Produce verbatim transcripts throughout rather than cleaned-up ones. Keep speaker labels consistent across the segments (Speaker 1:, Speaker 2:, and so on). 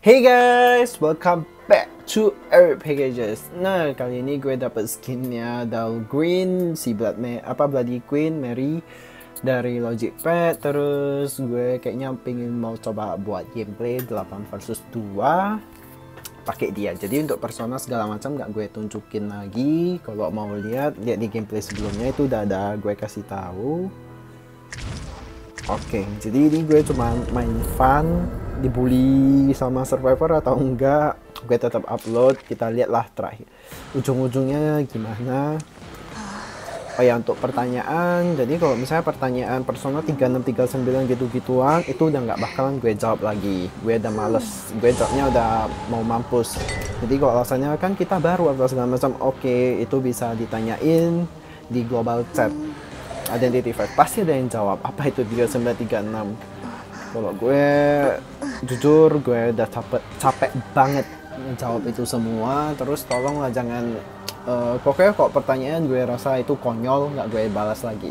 Speaker 1: Hey guys, welcome back to Epic Packages. Nah, kali ini gue dapet skinnya Dull Green, si Blood Me apa Bloody Queen Mary dari Logic Pad. Terus gue kayaknya pengen mau coba buat gameplay delapan versus dua pakai dia. Jadi untuk persona segala macam nggak gue tunjukin lagi. Kalau mau lihat, lihat di gameplay sebelumnya itu udah ada gue kasih tahu. Oke, okay, jadi ini gue cuma main fun, dibully sama survivor atau enggak, gue tetap upload. Kita lihatlah terakhir ujung-ujungnya gimana. Oh ya, untuk pertanyaan, jadi kalau misalnya pertanyaan persona tiga enam tiga sembilan gitu-gituan, itu udah nggak bakalan gue jawab lagi. Gue udah males, gue jawabnya udah mau mampus. Jadi kalau alasannya kan kita baru atau segala macam, oke, okay, itu bisa ditanyain di global chat Identity Five, pasti ada yang jawab apa itu tiga sembilan tiga enam. Kalau gue jujur, gue udah capek capek banget menjawab itu semua. Terus tolonglah jangan uh, pokoknya kok pertanyaan gue rasa itu konyol, nggak gue balas lagi.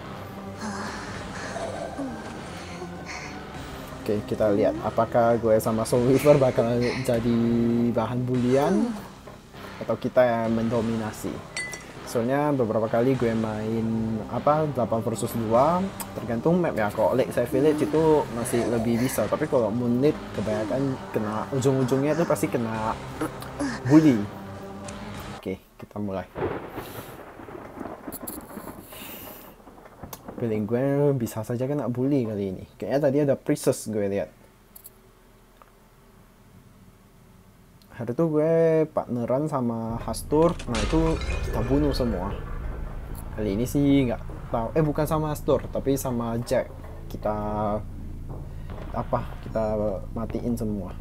Speaker 1: Oke, kita lihat apakah gue sama Soul Weaver bakal jadi bahan bulian atau kita yang mendominasi. Soalnya beberapa kali gue main apa delapan versus dua, tergantung map ya. Kalau Lakeside Village itu masih lebih bisa, tapi kalau Moonlit kebanyakan kena ujung-ujungnya itu pasti kena bully. Oke, kita mulai. Feeling gue bisa saja kena bully kali ini. Kayaknya tadi ada Princess gue lihat. Hari itu gue partneran sama Hastur, nah itu kita bunuh semua. Kali ini sih nggak tahu, eh bukan sama Hastur, tapi sama Jack. Kita apa? Kita matiin semua.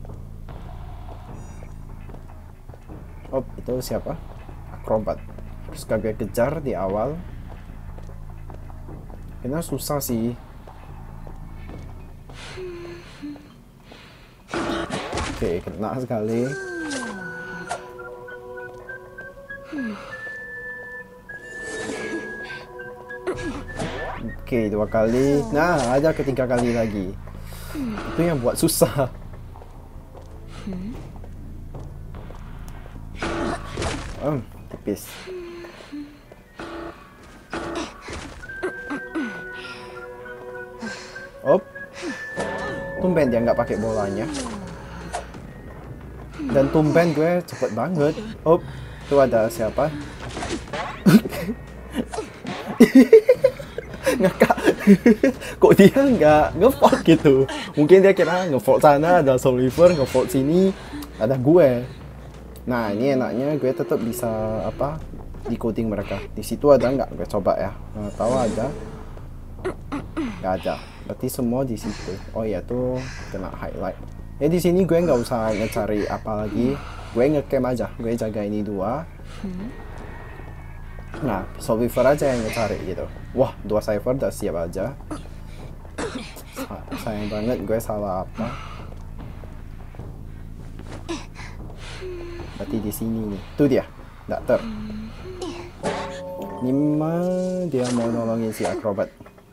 Speaker 1: Oh, itu siapa? Akrobat. Terus gue kejar di awal. Kayaknya susah sih. Oke, kena sekali. Oke, dua kali. Nah, ada ketiga kali lagi. Itu yang buat susah. Hmm, tipis. Op. Tumben dia nggak pakai bolanya. Dan tumben gue cepet banget. Oh, itu ada siapa? Ngakak. Kok dia nggak nge-vote gitu? Mungkin dia kira nge-vote sana ada Soul Weaver, nge-vote sini ada gue. Nah, ini enaknya gue tetap bisa apa? Decoding mereka. Di situ ada nggak? Gue coba ya. Nah, tahu ada? Nggak ada. Berarti semua di situ. Oh ya, tuh kena highlight. Ya di sini gue nggak usah ngecari apa lagi, gue ngecamp aja, gue jaga ini dua. Nah, Soul Weaver aja yang ngecari gitu. Wah, dua cypher udah siap aja. Sayang banget gue salah apa. Berarti di sini nih, tuh dia, dokter. Nima dia mau nolongin si akrobat.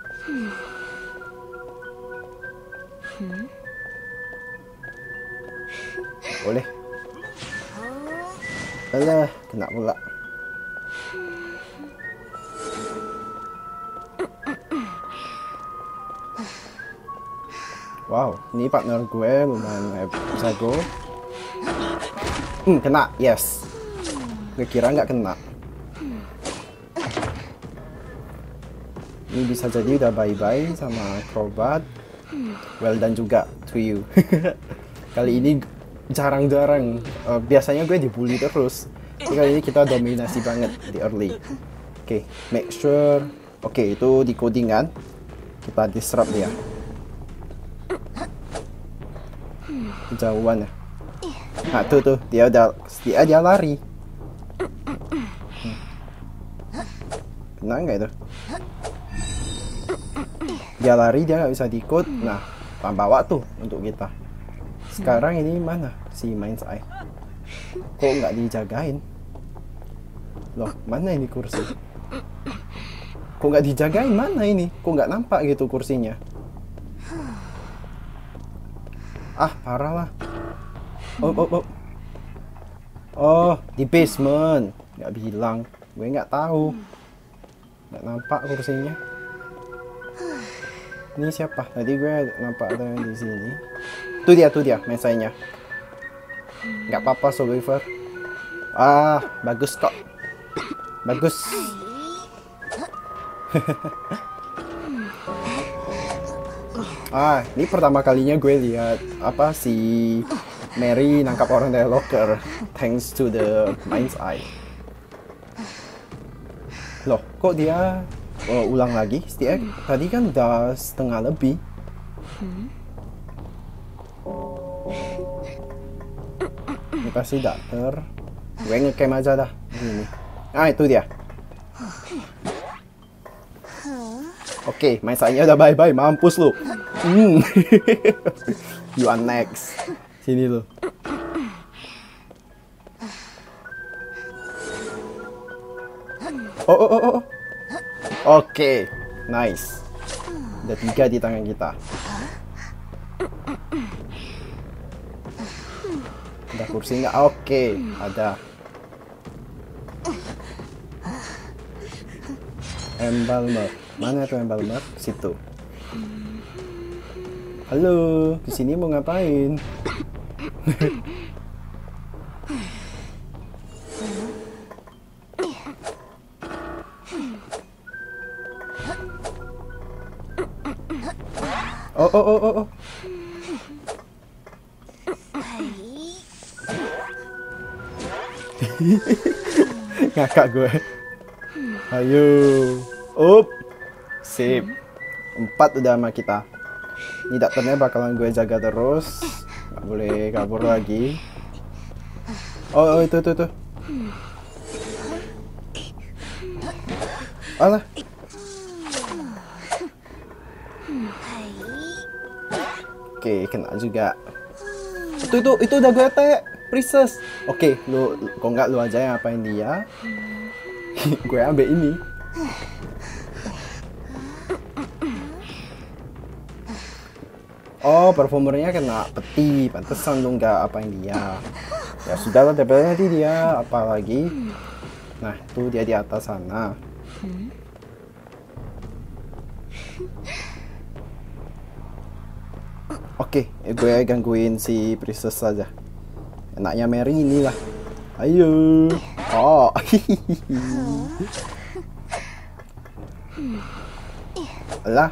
Speaker 1: Boleh. Alah, kena pula. Wow, ini partner gue lumayan jago. Hmm, kena, yes. Gue kira nggak kena. Ini bisa jadi udah bye-bye sama akrobat. Well done juga to you. Kali ini jarang-jarang, uh, biasanya gue dibully terus. Tapi kali ini kita dominasi banget di early. Oke, okay, make sure. Oke, okay, itu di coding kan. Kita disrupt dia. Kejauhan ya. Nah tuh tuh dia udah dia aja lari. Hmm. Kena nggak itu? Dia lari, dia nggak bisa decode. Nah, tambah waktu untuk kita. Sekarang ini mana si Mind's Eye? Kok nggak dijagain? Loh, mana ini kursi? Kok nggak dijagain? Mana ini? Kok nggak nampak gitu kursinya? Ah, parah lah. Oh, oh, oh. Oh, di basement. Nggak bilang. Gue nggak tahu. Nggak nampak kursinya. Ini siapa? Tadi gue nampak ada yang di sini. Tuh dia, tuh dia, mesanya. Nggak apa-apa, survivor. Ah, bagus kok. Bagus. Ah, ini pertama kalinya gue lihat apa si Mary nangkap orang dari locker, thanks to the mind's eye. Loh, kok dia uh, ulang lagi? Setiap tadi kan udah setengah lebih. Ini pasti dokter. Gue ngecam aja dah. Ini. Ah, itu dia. Oke, okay, maisanya udah bye-bye, mampus lu. Hmm. You are next. Sini lu. Oh, oh, oh, oh. Oke, okay. Nice. Ada tiga di tangan kita. Ada kursi nggak? Oke, okay. Ada. Embalmer. Mana tuh embalmer? Situ. Halo, di sini mau ngapain? Oh, oh, oh, oh, oh. Ngakak gue. Ayo. Up. Sip. Empat udah sama kita. Ini dokternya bakalan gue jaga terus. Gak boleh kabur lagi. Oh, oh itu, itu, itu. Alah. Oke, kena juga. Itu, itu, itu udah gue attack. Princess. Oke, lu, kok nggak lu aja yang apain dia. Gue ambil ini. Oh, performernya kena peti, pantesan lu nggak apain dia. Ya sudah lah, dapetnya di dia, apalagi. Nah, tuh dia di atas sana. Oke, gue gangguin si Princess saja. Enaknya Mary inilah. Ayo. Oh. Alah.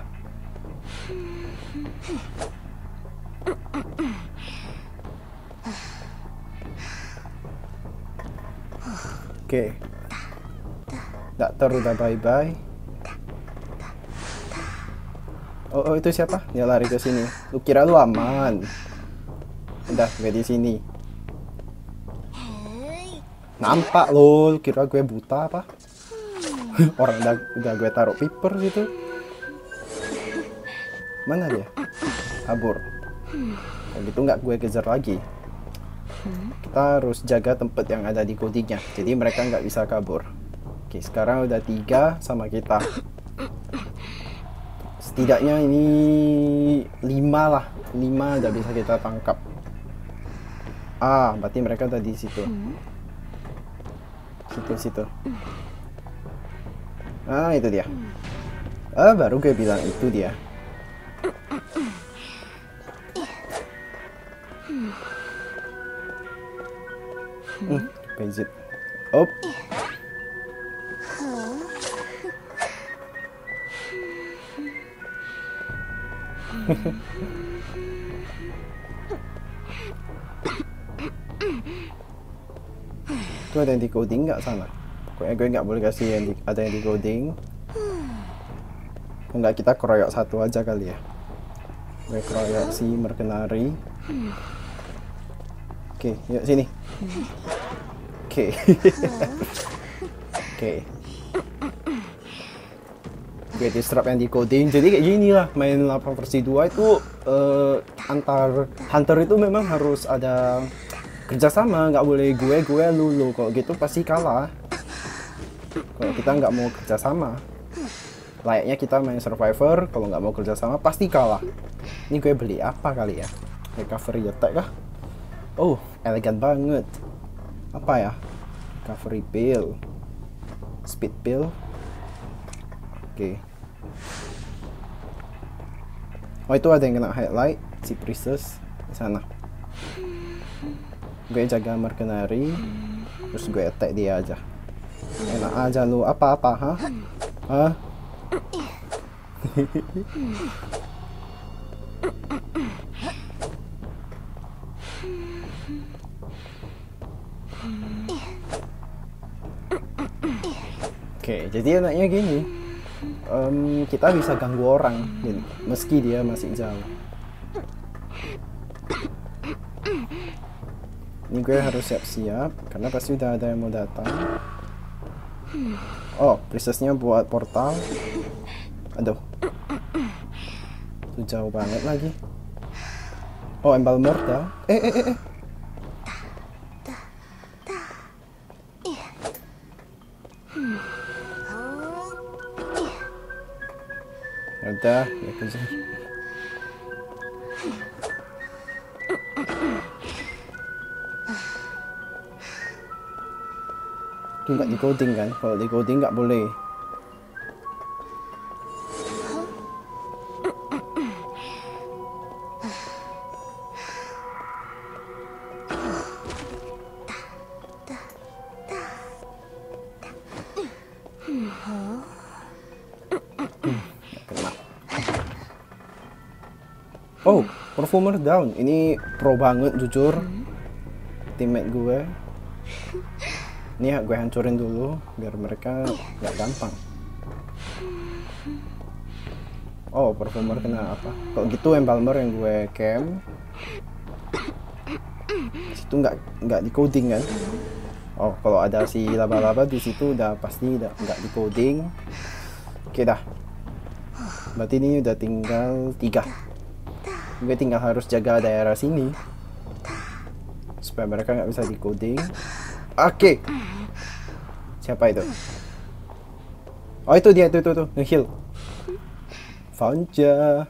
Speaker 1: Oke. Dokter udah bye-bye. Oh, oh, itu siapa? Dia lari ke sini. Lu kira lu aman? Udah, gue di sini. Nampak lo, kira gue buta apa? Orang udah, udah gue taruh piper gitu. Mana dia? Kabur. Kalau gitu nggak gue kejar lagi. Kita harus jaga tempat yang ada di codingnya, jadi mereka nggak bisa kabur. Oke, sekarang udah tiga sama kita. Setidaknya ini lima lah, lima udah bisa kita tangkap. Ah, berarti mereka udah di situ. Situ, situ. Ah, itu dia. Ah, baru gue bilang itu dia. Hmm, pijit. Op. Itu ada yang di coding nggak sana? Pokoknya gue nggak boleh kasih yang di, ada yang di coding. Enggak, kita keroyok satu aja kali ya. Gue keroyok si mercenary. Oke, yuk sini. Oke. Oke. Gue disrupt yang di coding. Jadi kayak gini lah, main Lava versi dua itu uh, antar hunter itu memang harus ada kerjasama, nggak boleh gue gue lu lu. Kalau gitu pasti kalah. Kalau kita nggak mau kerjasama, layaknya kita main survivor. Kalau nggak mau kerjasama pasti kalah. Ini gue beli apa kali ya? Recovery attack kah? Oh, elegan banget. Apa ya? Recovery pill, speed pill. Oke. Okay. Oh, itu ada yang kena highlight si priestess di sana. Gue jaga mercenary, terus gue attack dia aja. Enak aja lu, apa-apa, ha? Hah? Oke, jadi enaknya gini, um, kita bisa ganggu orang, gitu, meski dia masih jauh. Ini gue harus siap-siap, karena pasti udah ada yang mau datang. Oh, priestessnya buat portal. Aduh, itu jauh banget lagi. Oh, embalmer dah. Eh, eh, eh, eh. Udah, ya kejar. Itu nggak di coding kan? Kalau di coding nggak boleh. Oh, performer down. Ini pro banget jujur. Teammate gue. Ini ya gue hancurin dulu biar mereka nggak gampang. Oh, performer kena apa? Kalau gitu embalmer yang gue camp. Situ nggak nggak di coding kan? Oh, kalau ada si laba-laba di situ udah pasti udah nggak di coding. Oke dah. Berarti ini udah tinggal tiga. Gue tinggal harus jaga daerah sini supaya mereka nggak bisa di coding. Oke, siapa itu? Oh, itu dia, itu itu tuh nge-heal. Fanja.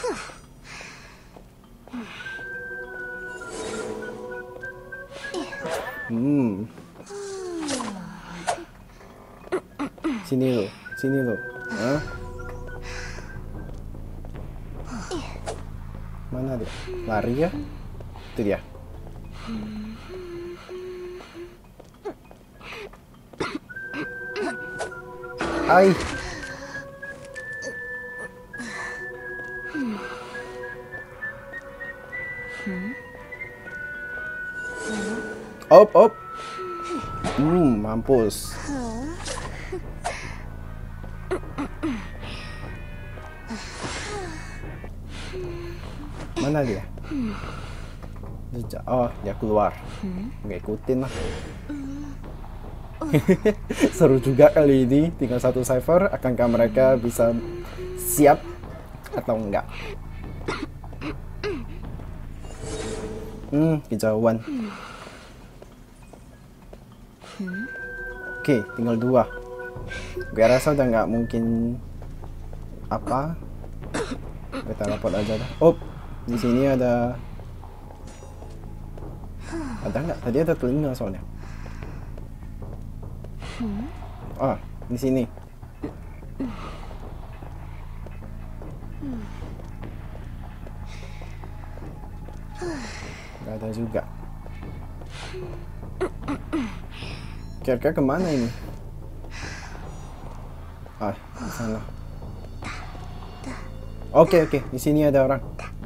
Speaker 1: Hmm. Sini lo, sini lo. Hah? Mana dia? Lari ya? Itu dia. Hai. Op, op. Hmm, mampus. Mana dia? Oh, dia keluar. Nggak ikutin lah. Seru juga kali ini. Tinggal satu cipher. Akankah mereka bisa siap atau enggak? Hmm, kejauhan. Oke, tinggal dua. Gue rasa udah nggak mungkin apa. Kita teleport aja dah. Oh, di sini ada. Ada nggak? Tadi ada telinga soalnya. Ah, di sini. Nggak ada juga. Kira-kira kemana ini? Ah, di sana. Oke, oke. Di sini ada orang.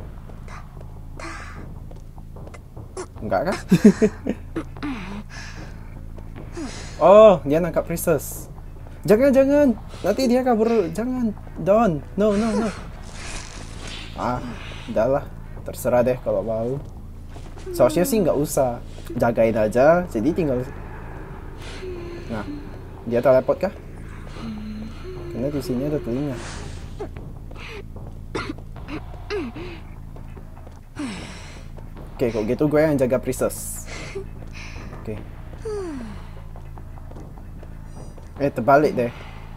Speaker 1: Enggak kan? Oh, dia nangkap priestess. Jangan, jangan. Nanti dia kabur. Jangan. Don't. No, no, no. Ah, udahlah. Terserah deh kalau mau. Seharusnya sih nggak usah. Jagain aja. Jadi tinggal. Nah, dia teleport kah? Karena di sini ada telinga. Oke, kalau gitu gue yang jaga priestess. Oke. Eh, terbalik deh.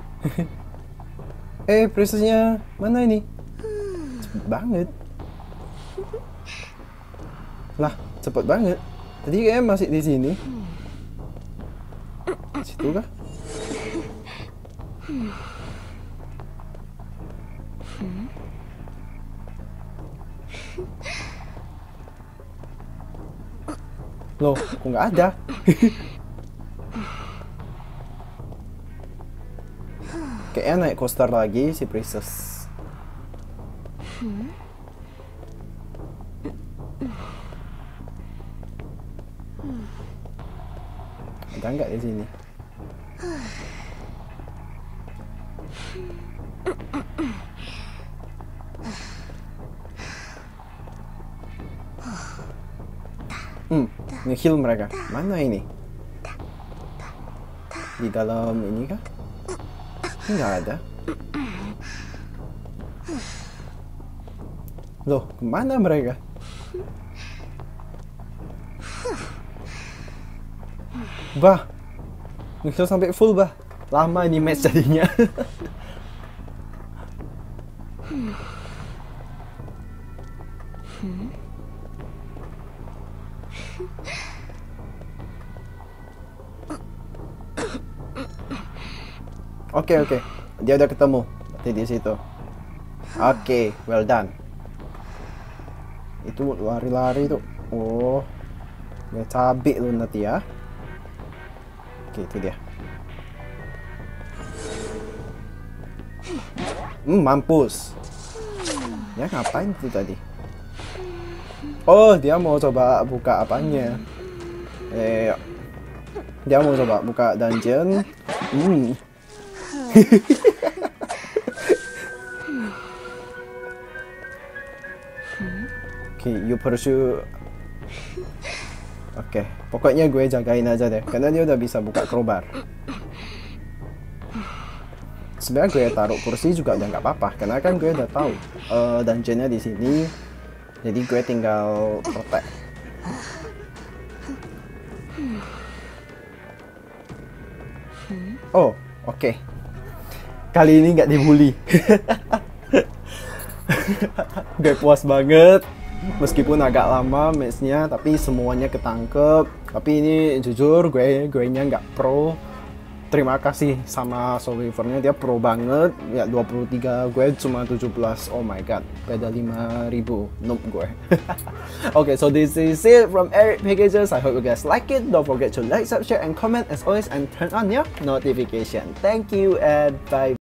Speaker 1: Eh, priestessnya mana ini? Cepet banget. Lah, cepet banget. Tadi kayaknya masih di sini. Situ kah? Loh, kok nggak ada? Kayaknya naik coaster lagi si Princess. Ada nggak di sini? Hmm, nge-heal mereka. Mana ini? Di dalam ini kah? Ini nggak ada. Loh, kemana mereka? Bah, nge-heal sampai full bah. Lama ini match jadinya. Oke okay, oke, okay. Dia udah ketemu berarti di situ. Oke, okay, well done. Itu lari-lari tuh. Oh, dia cabai lu nanti ya. Oke, okay, itu dia. Hmm, mampus. Ya ngapain itu tadi? Oh, dia mau coba buka apanya? Eh, dia mau coba buka dungeon. Hmm. Oke, okay, you pursue. Oke, okay. Pokoknya gue jagain aja deh, karena dia udah bisa buka crowbar. Sebenarnya gue taruh kursi juga udah nggak apa-apa, karena kan gue udah tahu uh, dungeonnya di sini, jadi gue tinggal protect. Oh, oke. Okay. Kali ini nggak dibully. Gue puas banget. Meskipun agak lama matchnya, tapi semuanya ketangkep. Tapi ini jujur gue gue nya nggak pro. Terima kasih sama Solivernya, dia pro banget. Ya dua puluh tiga, gue cuma tujuh belas. Oh my god, beda lima ribu. Noob gue. Okay, so this is it from Eric Packages. I hope you guys like it. Don't forget to like, subscribe, and comment as always, and turn on your notification. Thank you and bye.